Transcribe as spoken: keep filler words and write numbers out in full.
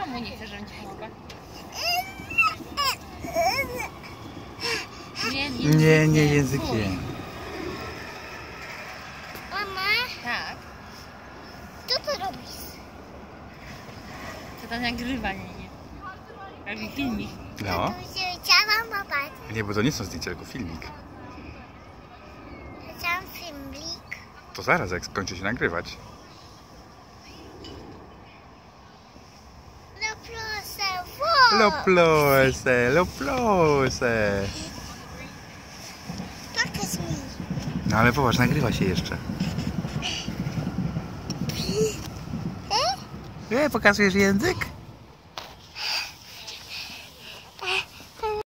Czemu nie chcesz, żebym ci pomogła? Nie, nie, nie, nie językiem. Mama? Tak. Co ty robisz? To to nagrywanie, nie? Robi filmik. No. Tu się chciałam popatrzeć. Nie, bo to nie są zdjęcia, tylko filmik. Chciałam filmik. To zaraz, jak skończy się nagrywać. No proszę, wo! Lo plose, lo plose. Pokaż mi. No ale popatrz, nagrywa się jeszcze. E? Nie, pokazujesz język?